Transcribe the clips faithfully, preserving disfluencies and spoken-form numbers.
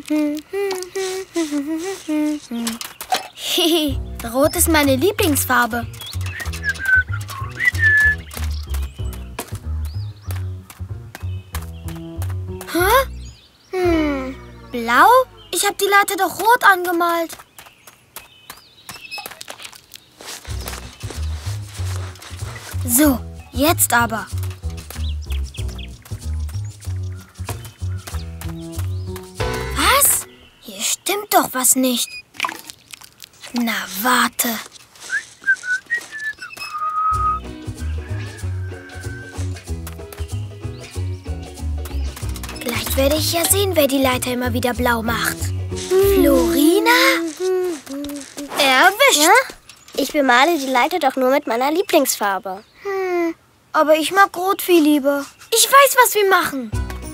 Rot ist meine Lieblingsfarbe. Hä? Hm, blau? Ich habe die Leiter doch rot angemalt. So, jetzt aber. Was? Hier stimmt doch was nicht. Na, warte. Gleich werde ich ja sehen, wer die Leiter immer wieder blau macht. Florina? Erwischt. Ja? Ich bemale die Leiter doch nur mit meiner Lieblingsfarbe. Hm, aber ich mag Rot viel lieber. Ich weiß, was wir machen.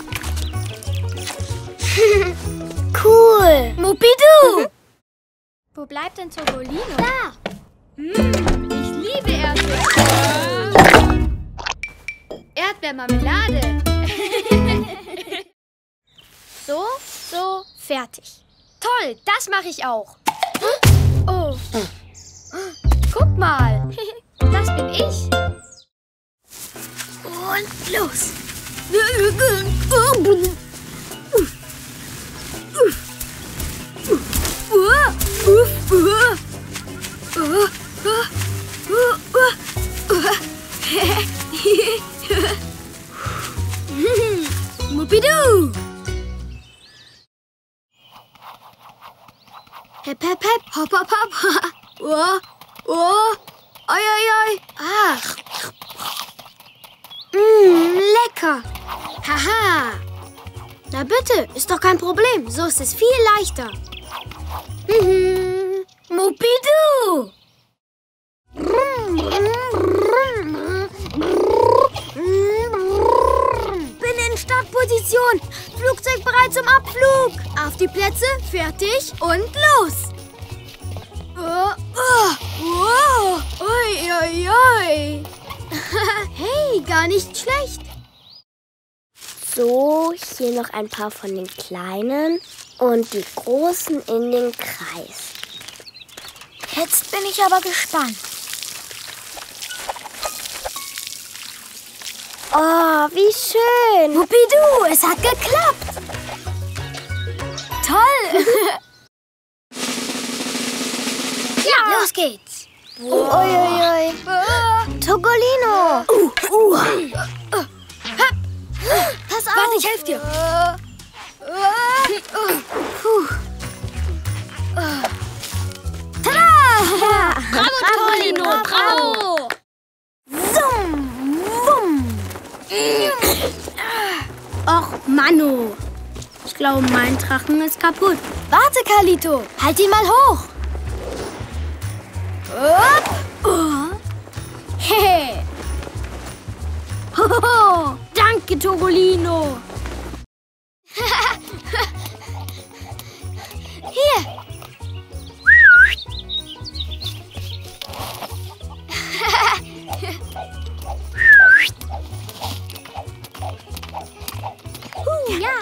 Cool. Mupidu! Mhm. Wo bleibt denn Topolino? Da. Mm, ich liebe Erdbeeren. Erdbeermarmelade. So, so, fertig. Toll, das mache ich auch. Oh. Guck mal. Das bin ich. Und los. Mupidu! Hep, hep, hep, hopp, hopp, hopp. Oh, oh, oi, oi, oi. Ach. Mmm, lecker. Haha. Na bitte, ist doch kein Problem. So ist es viel leichter. Mhm. Mupidu! Bin in Startposition. Flugzeug bereit zum Abflug. Auf die Plätze, fertig und los. Oh, oh, oh, oi, oi, oi. Hey, gar nicht schlecht. So, hier noch ein paar von den kleinen und die großen in den Kreis. Jetzt bin ich aber gespannt. Oh, wie schön. Mupidu, es hat geklappt. Toll. Ja. Los geht's. Oh, oi, oi, oi. Topolino. Uh, uh. Pass auf. Warte, ich helfe dir. Puh. Tada! Bravo, Topolino, bravo. Zum, wumm. Och, Mano. Ich glaube, mein Drachen ist kaputt. Warte, Carlito. Halt ihn mal hoch. Upp. Oh. Hey. Hoho. Danke, Topolino. Hier. Uh, ja.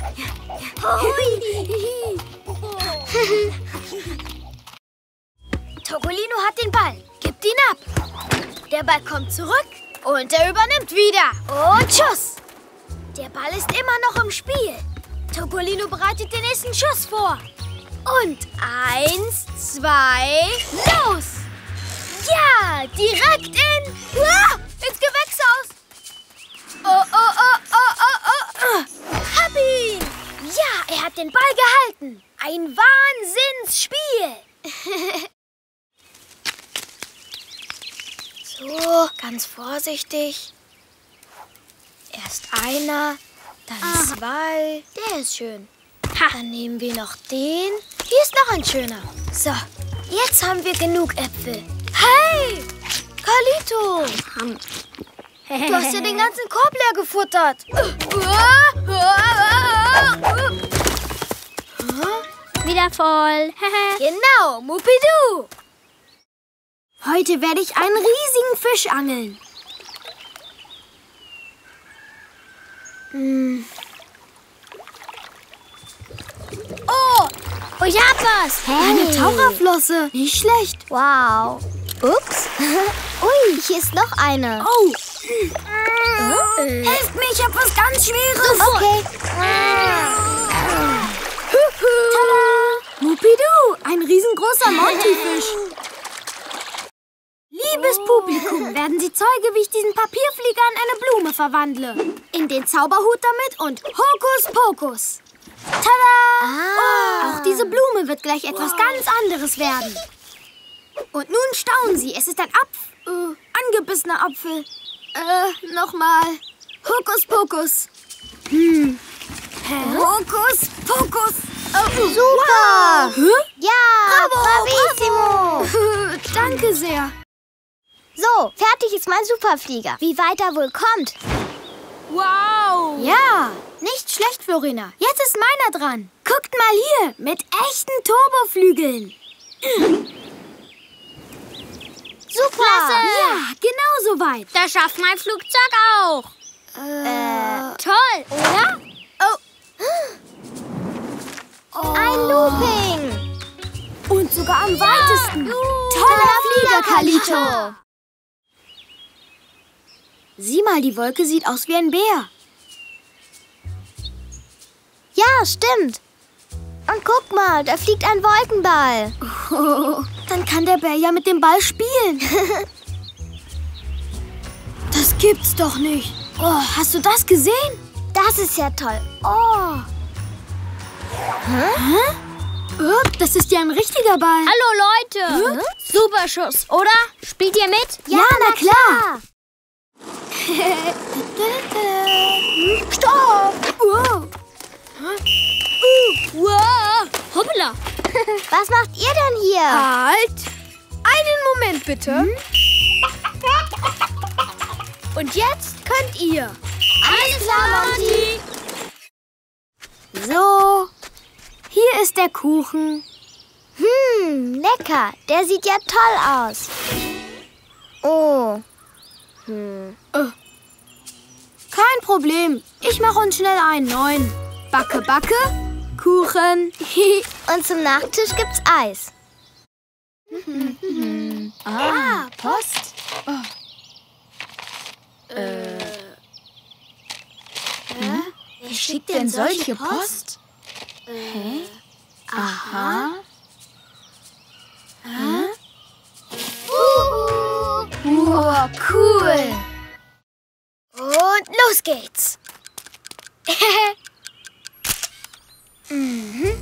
Topolino hat den Ball. Gibt ihn ab. Der Ball kommt zurück und er übernimmt wieder. Und Schuss. Der Ball ist immer noch im Spiel. Topolino bereitet den nächsten Schuss vor. Und eins, zwei, los! Ja, direkt in... Ah, ins Gewächshaus. Oh, oh, oh, oh, oh, oh. Hab ihn! Ja, er hat den Ball gehalten. Ein Wahnsinnsspiel. So, ganz vorsichtig. Erst einer, dann Ah. zwei. Der ist schön. Dann nehmen wir noch den. Hier ist noch ein schöner. So, jetzt haben wir genug Äpfel. Hey, Carlito. Du hast ja den ganzen Korb leer gefuttert. Wieder voll. Genau, Mupidu. Heute werde ich einen riesigen Fisch angeln. Hm. Oh, Oh, ich hab was. Hey. Eine Taucherflosse. Nicht schlecht. Wow. Ups. Ui, hier ist noch eine. Oh. Äh. Helft mir, ich hab was ganz Schweres. Okay. Tada! Mupidu, ein riesengroßer Montyfisch. Liebes Publikum, werden Sie Zeuge, wie ich diesen Papierflieger in eine Blume verwandle. In den Zauberhut damit und Hokus Pokus. Tada! Ah. Auch diese Blume wird gleich etwas ganz anderes werden. Und nun staunen Sie, es ist ein Apfel, äh, angebissener Apfel. Äh, nochmal. Hokus Pokus. Hm. Hokus Pokus. Oh, Super! Hä? Ja, Bravo, bravissimo! Danke sehr. So, fertig ist mein Superflieger. Wie weit er wohl kommt? Wow! Ja, nicht schlecht, Florina. Jetzt ist meiner dran. Guckt mal hier, mit echten Turboflügeln. Super! Ja, genau so weit. Das schafft mein Flugzeug auch. Äh, Toll, oder? ein Looping! Und sogar am weitesten. Toller Flieger, Kalito! Sieh mal, die Wolke sieht aus wie ein Bär. Ja, stimmt. Und guck mal, da fliegt ein Wolkenball. Oh, dann kann der Bär ja mit dem Ball spielen. Das gibt's doch nicht. Oh, hast du das gesehen? Das ist ja toll. Oh. Hä? Oh, das ist ja ein richtiger Ball. Hallo Leute. Super Schuss, oder? Spielt ihr mit? Ja, na klar. Stopp! Wow. Wow. Hoppla. Was macht ihr denn hier? Halt. Einen Moment bitte. Und jetzt könnt ihr. Alles klar, Monty. So, hier ist der Kuchen. Hm, lecker. Der sieht ja toll aus. Oh. Hm. Kein Problem. Ich mache uns schnell einen neuen. Backe, backe, Kuchen. Und zum Nachtisch gibt's Eis. Ah, Post. Äh. Wer schickt denn solche Post? Hä? Aha. Wow, cool. Und los geht's. mhm.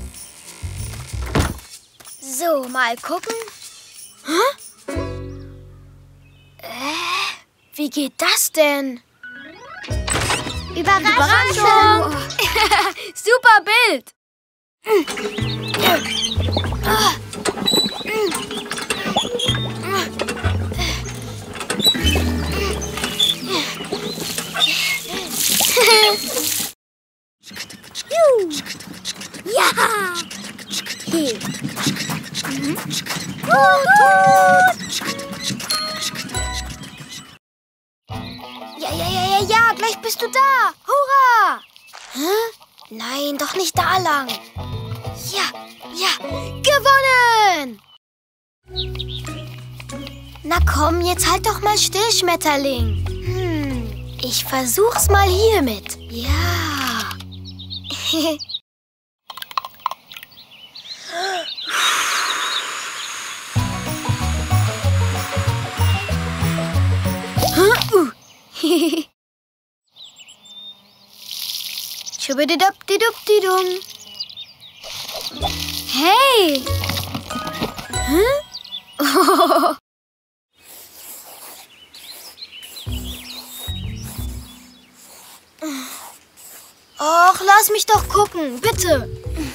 So, mal gucken. Hä? Äh, wie geht das denn? Überraschung! Super Bild. Ja! Ja, ja, ja, ja, ja, gleich bist du da. Hurra! Hä? Nein, doch nicht da lang. Ja, ja, gewonnen! Na komm, jetzt halt doch mal still, Schmetterling. Hm, ich versuch's mal hiermit. Ja. Schubididubdidubdidum. Hey! Hä? Och, lass mich doch gucken, bitte.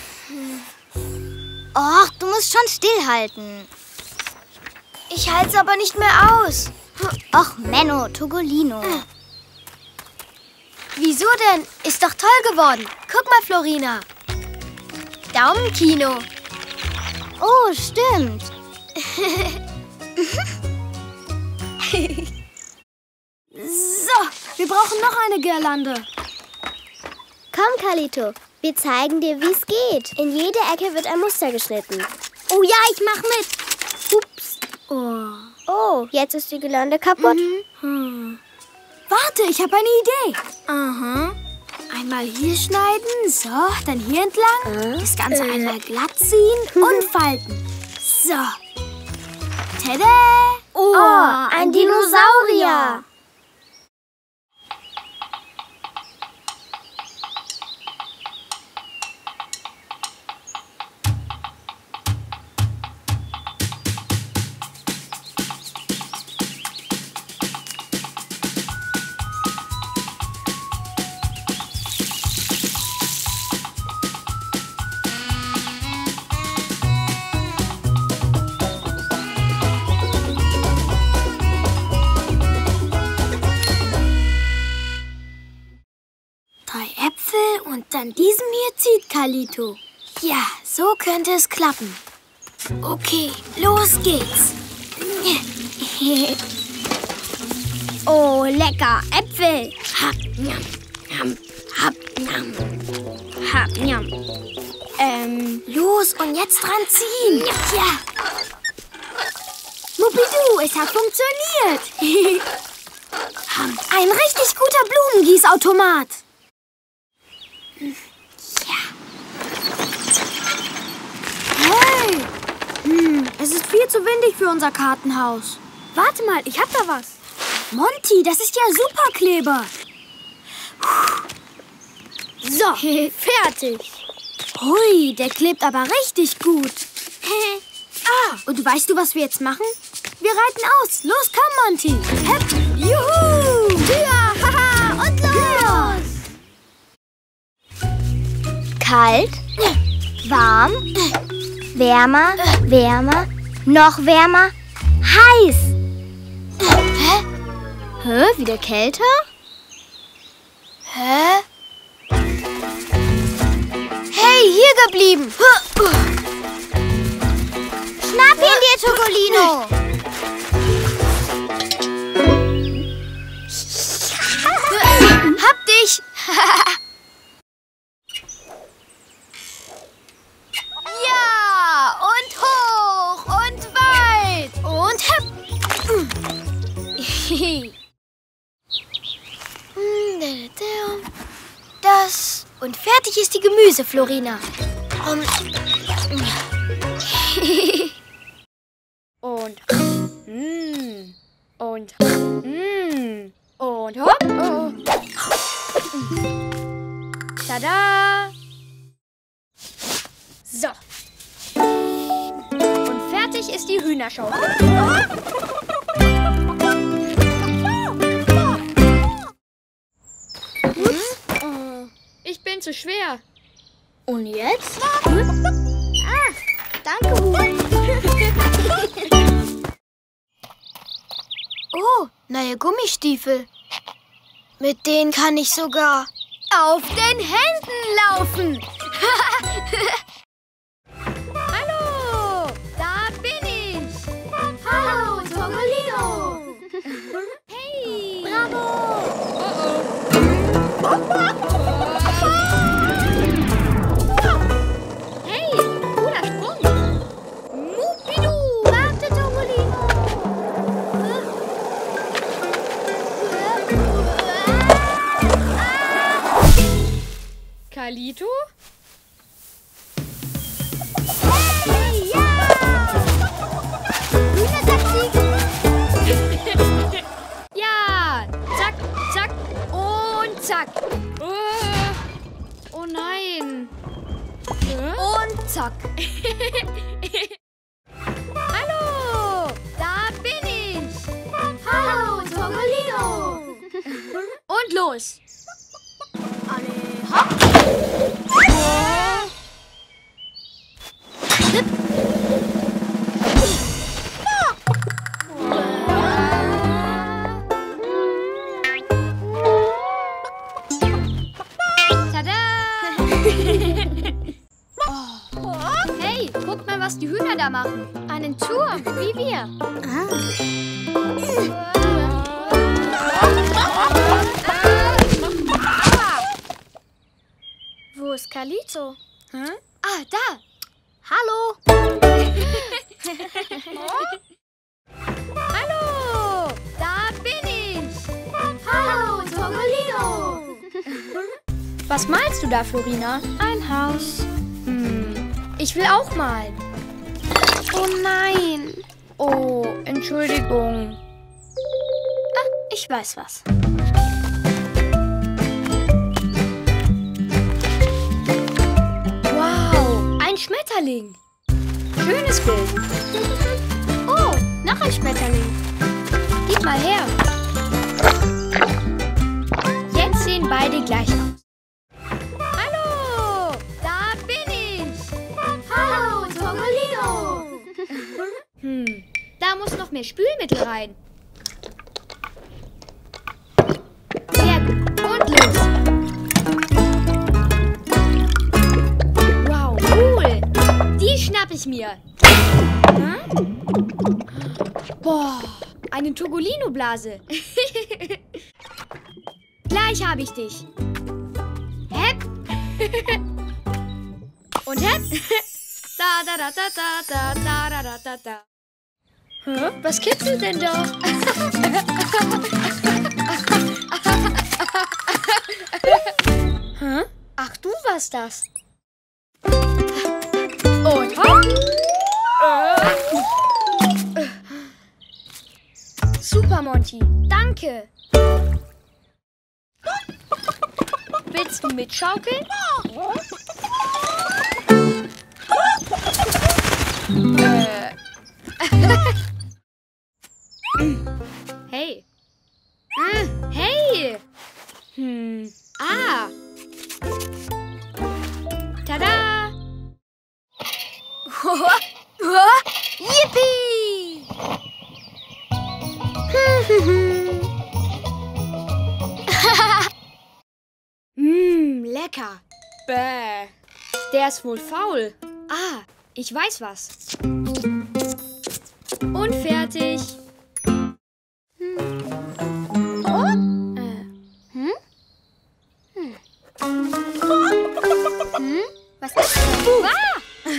Och, du musst schon stillhalten. Ich halte es aber nicht mehr aus. Och, Menno, Togolino. Wieso denn? Ist doch toll geworden. Guck mal, Florina. Daumenkino. Oh, stimmt. So, wir brauchen noch eine Girlande. Komm, Kalito. Wir zeigen dir, wie es geht. In jede Ecke wird ein Muster geschnitten. Oh ja, ich mach mit. Ups. Oh. Oh, jetzt ist die Girlande kaputt. Mhm. Hm. Warte, ich habe eine Idee. Aha. Einmal hier schneiden, so, dann hier entlang. Äh. Das Ganze äh. einmal glatt ziehen Mhm. und falten. So. Tada! Oh, oh ein Dinosaurier. Und dann diesen hier zieht Kalito. Ja, so könnte es klappen. Okay, los geht's. Oh, lecker. Äpfel. Hab, njam, njam, hab, njam. Hab, njam. Ähm, los und jetzt dran ziehen. Ja. Mupidu, es hat funktioniert. Ein richtig guter Blumengießautomat. Ja. Hey! Hm, es ist viel zu windig für unser Kartenhaus. Warte mal, ich hab da was. Monty, das ist ja Superkleber. So, fertig. Hui, der klebt aber richtig gut. Ah, und weißt du, was wir jetzt machen? Wir reiten aus. Los, komm, Monty. Hepp. Juhu! Ja, haha, und los! Kalt, warm, wärmer, wärmer, noch wärmer, heiß. Hä? Hä? Wieder kälter? Hä? Hey, hier geblieben. Schnapp ihn dir, Topolino. Hab dich. Ja, und hoch und weit und hepp. Das und fertig ist die Gemüseflorina. Um. Und mm, und mm, und hopp. Oh. Tada! So. Und fertig ist die Hühnerschaufel. Ups. Ich bin zu schwer. Und jetzt? Ah, danke, Huhn. Oh, neue Gummistiefel. Mit denen kann ich sogar auf den Händen laufen. Hallo, da bin ich. Hallo, Topolino. Hey. Bravo. Hey, cooler Sprung. Mupidu, warte, Topolino. Kalito? Hey, ja! Hühnertaxi. Ja, zack, zack und zack. Oh, oh nein. Hä? Und zack. Hallo, da bin ich. Hallo, Topolino. Und los. Alle hopp. Tada! Hey, guck mal, was die Hühner da machen. Einen Turm, wie wir. Wo ist Carlito. Hm? Ah, da. Hallo. Hallo, da bin ich. Hallo, Togolino. Was malst du da, Florina? Ein Haus. Hm, ich will auch malen. Oh nein. Oh, Entschuldigung. Ah, ich weiß was. Wow, ein Schmetterling. Schönes Bild. Oh, noch ein Schmetterling. Gib mal her. Jetzt sehen beide gleich aus. Hallo, da bin ich. Hallo, Togolino. Hm, da muss noch mehr Spülmittel rein. Sehr gut. Und los. Wow, cool. Die schnapp ich mir. Hm? Boah, eine Togolino-Blase. Gleich habe ich dich. Hepp. Und hepp. Da, da, da, da, da, da, da, da, da, da. Hä? Was kitzelt denn da? Hä? Ach, du warst das. Und hopp. Äh. Super, Monty. Danke. Willst du mitschaukeln? äh. Hey. Hm, hey. Hm. Ah. Tada. Yippie! Mmm, lecker. Bäh. Der ist wohl faul. Ah, ich weiß was. Und fertig. Hm. Oh? Äh. Hm? Hm. Hm? Was ist das? Ah!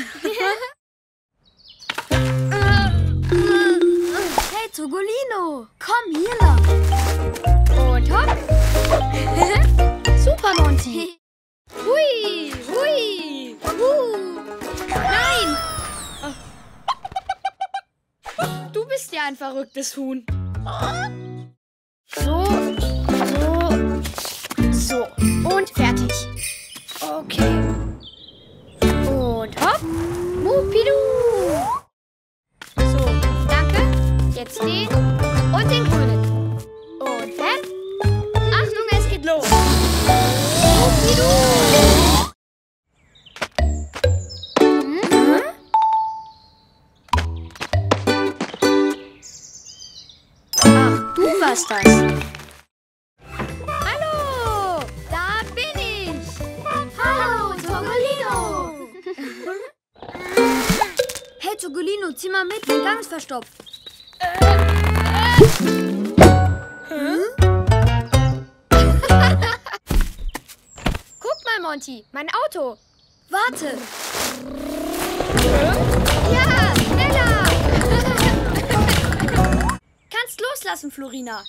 Hey, Togolino, komm hier lang. Und hopp. Super, Monty. Hui, hui. Uh. Nein. Oh. Du bist ja ein verrücktes Huhn. So, so, so. Und fertig. Okay. Und hopp. Mupidu. So, danke. Jetzt den und den grünen. Und hepp. Achtung, es geht los. Mupidu. Hm? Hm? Ach, du warst das. Hallo, da bin ich. Hallo, Togolino. Hey, Togolino, zieh mal mit, den Gang ist verstopft. Hm? Guck mal, Monty, mein Auto. Warte. Ja, schneller. Kannst loslassen, Florina.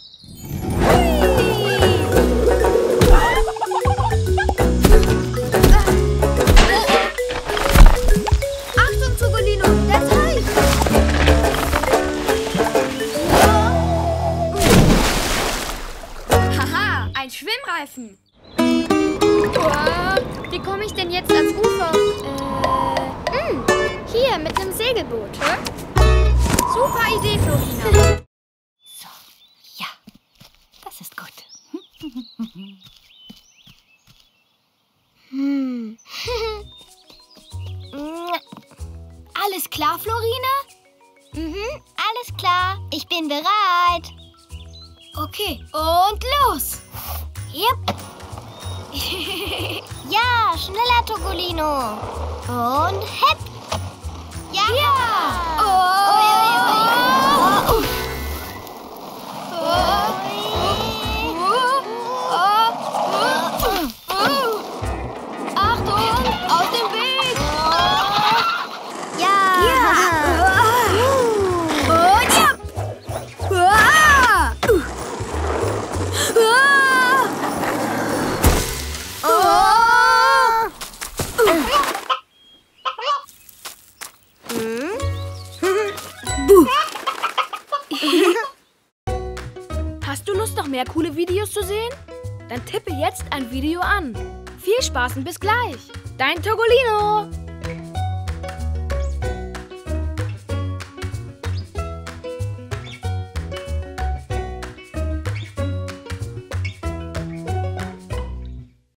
Achtung, Togolino, der Teich. Haha, ein Schwimmreifen. Uah, wie komme ich denn jetzt ans Ufer? Äh, mh, hier mit einem Segelboot. Hä? Super Idee, Florina. So, ja, das ist gut. Hm. Alles klar, Florina? Mhm, alles klar. Ich bin bereit. Okay, und los. Yep. Ja, schneller, Togolino. Und hepp. Ja. Ja. Oh. Oh. Achtung. mehr coole Videos zu sehen? Dann tippe jetzt ein Video an. Viel Spaß und bis gleich. Dein Togolino.